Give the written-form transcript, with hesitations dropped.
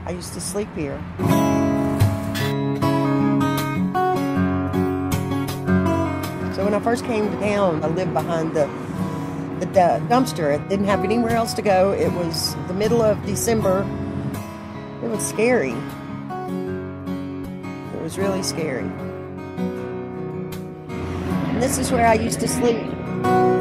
I used to sleep here. So when I first came down, I lived behind the dumpster. It didn't have anywhere else to go. It was the middle of December. It was scary. It was really scary. And this is where I used to sleep.